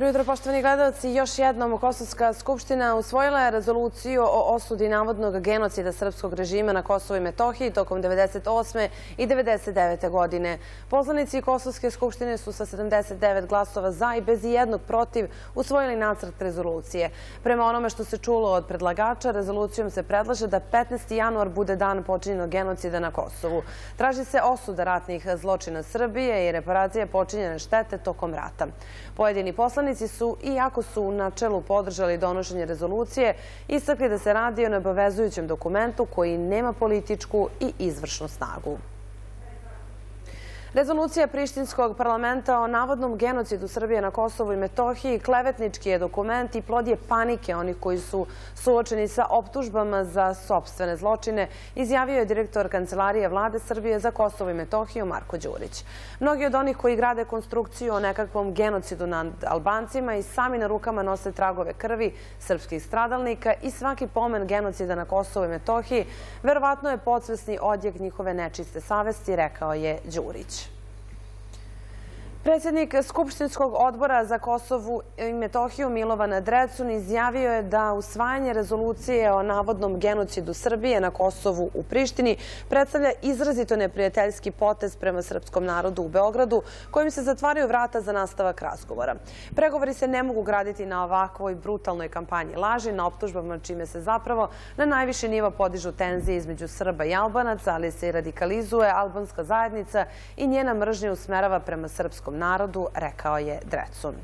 Dobro jutro, poštovani gledalci. Još jednom Kosovska skupština usvojila je rezoluciju o osudi navodnog genocida srpskog režima na Kosovu i Metohiji tokom 1998. i 1999. godine. Poslanici Kosovske skupštine su sa 79 glasova za i bez ijednog protiv usvojili nacrt rezolucije. Prema onome što se čulo od predlagača, rezolucijom se predlaže da 15. januar bude dan počinjenog genocida na Kosovu. Traži se osuda ratnih zločina Srbije i reparacije počinjene štete tokom rata. Pojedini poslanici su, iako su u načelu podržali donošenje rezolucije, istakli da se radi o neobavezujućem dokumentu koji nema političku i izvršnu snagu. Rezolucija Prištinskog parlamenta o navodnom genocidu Srbije na Kosovu i Metohiji klevetnički je dokument i plod je panike onih koji su suočeni sa optužbama za sopstvene zločine, izjavio je direktor Kancelarije Vlade Srbije za Kosovo i Metohiju Marko Đurić. Mnogi od onih koji grade konstrukciju o nekakvom genocidu nad Albancima i sami na rukama nose tragove krvi srpskih stradalnika i svaki pomen genocida na Kosovu i Metohiji verovatno je podsvesni odjek njihove nečiste savesti, rekao je Đurić. Predsjednik Skupštinskog odbora za Kosovu i Metohiju Milovan Drecun izjavio je da usvajanje rezolucije o navodnom genocidu Srbije na Kosovu u Prištini predstavlja izrazito neprijateljski potez prema srpskom narodu u Beogradu, kojim se zatvaraju vrata za nastavak razgovora. Pregovori se ne mogu graditi na ovakvoj brutalnoj kampanji laži, na optužbama čime se zapravo na najviši nivo podižu tenzije između Srba i Albanaca, ali se i radikalizuje albanska zajednica i njena mržnja usmerava prema srpskom narodu, rekao je Drecun.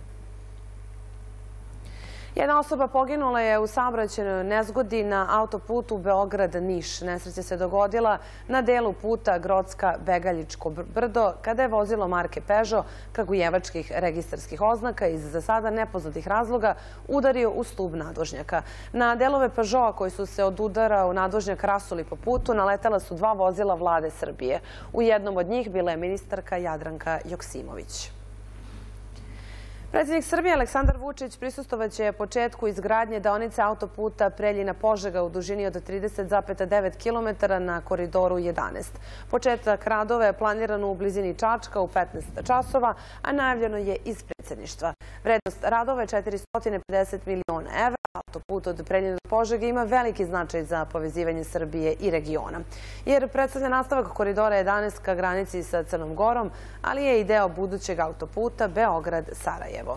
Jedna osoba poginula je u saobraćajnoj nezgodi na autoputu Beograd-Niš. Nesreća se dogodila na delu puta Grocka-Begaljičko brdo kada je vozilo marke Peugeot kragujevačkih registarskih oznaka iz za sada nepoznatih razloga udario u stub nadvožnjaka. Na delove Peugeota koji su se od udara u nadvožnjak rasuli po putu naletela su dva vozila Vlade Srbije. U jednom od njih bila je ministarka Jadranka Joksimović. Predsjednik Srbije Aleksandar Vučić prisustvovaće početku izgradnje deonice autoputa Preljina-Požega u dužini od 30,9 km na koridoru 11. Početak radova je planiran u blizini Čačka u 15 časova, a najavljeno je iz predsjedništva. Vrednost radova je 450 miliona evra. Autoput od Preljine do Požege ima veliki značaj za povezivanje Srbije i regiona, jer predstavlja nastavak koridora 11 ka granici sa Crnom Gorom, ali je i deo budućeg autoputa Beograd-Sarajevo.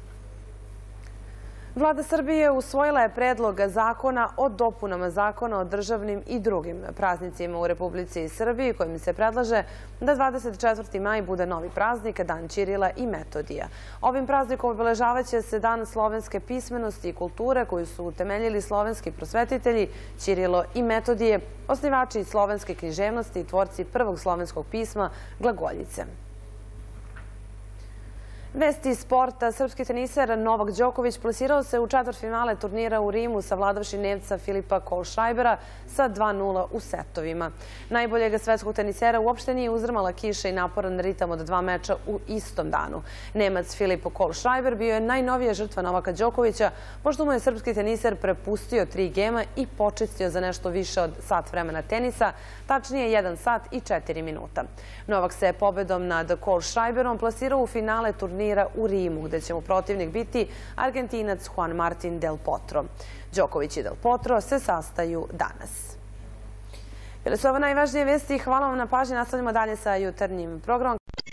Vlada Srbije usvojila je predlog zakona o dopunama zakona o državnim i drugim praznicima u Republici Srbiji, kojim se predlaže da 24. maj bude novi praznik, Dan Ćirila i Metodija. Ovim praznikom obeležavaće se Dan slovenske pismenosti i kulture koju su utemeljili slovenski prosvetitelji Ćirilo i Metodije, osnivači slovenske književnosti i tvorci prvog slovenskog pisma Glagoljice. Vesti iz sporta. Srpski teniser Novak Đoković plasirao se u četvrtfinale turnira u Rimu savladavši Nemca Filipa Kohlschreibera sa 2:0 u setovima. Najboljeg svetskog tenisera uopšte nije uzdrmala kiša i naporan ritam od dva meča u istom danu. Nemac Filip Kohlschreiber bio je najnovija žrtva Novaka Đokovića, pošto mu je srpski teniser prepustio 3 gema i počistio za nešto više od sat vremena tenisa, tačnije 1 sat i 4 minuta. Novak se pobedom nad Kohlschreiberom plasirao u finale turnira u Rimu, gde će mu protivnik biti Argentinac Juan Martín del Potro. Đoković i del Potro se sastaju danas. Bile su ovo najvažnije vesti. Hvala vam na pažnji. Nastavljamo dalje sa jutarnjim programom.